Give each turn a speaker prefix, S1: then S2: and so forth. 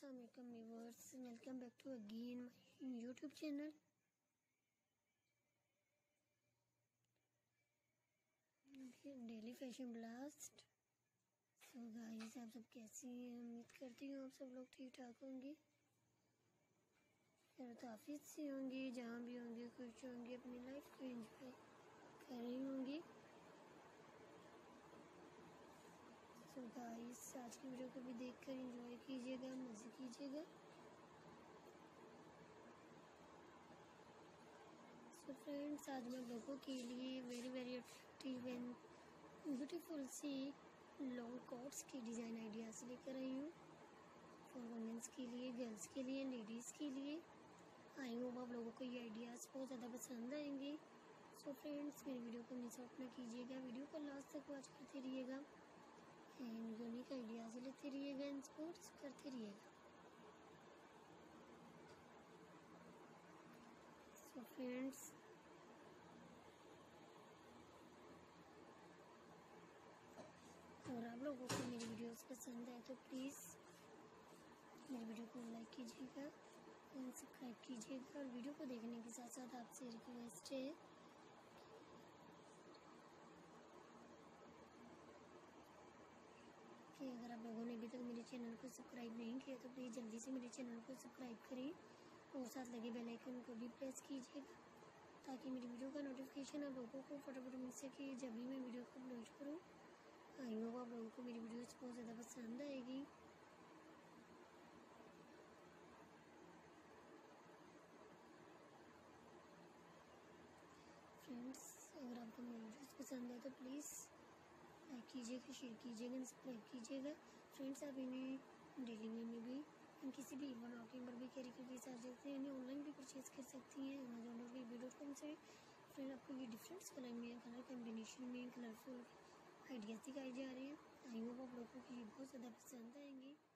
S1: अस्सलाम वालेकुम viewers, welcome back to again my YouTube channel. Daily fashion blast. So guys, आप सब कैसी हैं? उम्मीद करती हूँ आप सब लोग ठीक ठाक होंगे, खैर से होंगे, जहाँ भी होंगे खुश होंगे, अपनी लाइफ को एंजॉय कर रही होंगी। सो गाइस, आज की वीडियो को भी देखकर एंजॉय कीजिएगा, मज़े कीजिएगा। सो फ्रेंड्स, आज मैं लोगों के लिए वेरी अट्रैक्टिव एंड ब्यूटीफुल सी लॉन्ग कोट्स की डिज़ाइन आइडियाज़ लेकर आई हूँ फॉर वुमेंस के लिए, गर्ल्स के लिए, लेडीज़ के लिए। आई होप आप लोगों को ये आइडियाज़ बहुत ज़्यादा पसंद आएंगे। सो फ्रेंड्स, मेरी वीडियो को मिस आउट ना कीजिएगा, वीडियो को लास्ट तक वॉच करते रहिएगा एंड यूनिक आइडियाज़ लेते रहिएगा, इंस्पोर्ट्स करते रहिएगा। सो फ्रेंड्स, अगर आप लोगों को मेरी वीडियोस पसंद है तो प्लीज़ मेरी वीडियो को लाइक कीजिएगा एंड सब्सक्राइब कीजिएगा। और वीडियो को देखने के साथ साथ आपसे रिक्वेस्ट है कि अगर आप लोगों ने अभी तक मेरे चैनल को सब्सक्राइब नहीं किया तो प्लीज़ जल्दी से मेरे चैनल को सब्सक्राइब करें और साथ लगे बेल आइकन को भी प्रेस कीजिएगा ताकि मेरी वीडियो का नोटिफिकेशन आप लोगों को फटाफट मिल सके जब भी मैं वीडियो को अपलोड करूँ। आई होप आप लोगों को मेरी वीडियोस बहुत ज़्यादा पसंद आएगी। फ्रेंड्स, अगर आपको मेरी वीडियोस पसंद है तो प्लीज़ लाइक कीजिएगा, शेयर कीजिएगा, सब्सक्राइब कीजिएगा। फ्रेंड्स, आप इन्हें डेली वेयर में भी किसी भी इवेंट आउटिंग पर भी कैरी करके जा सकते हैं, इन्हें ऑनलाइन भी परचेज कर सकती हैं Amazon.com से। फ्रेंड, आपको ये डिफरेंट कलर में, कलर कॉम्बिनेशन में, कलरफुल आइडियाज़ दिखाए जा रहे हैं। आई होप आप लोगों को ये बहुत ज़्यादा पसंद आएंगे।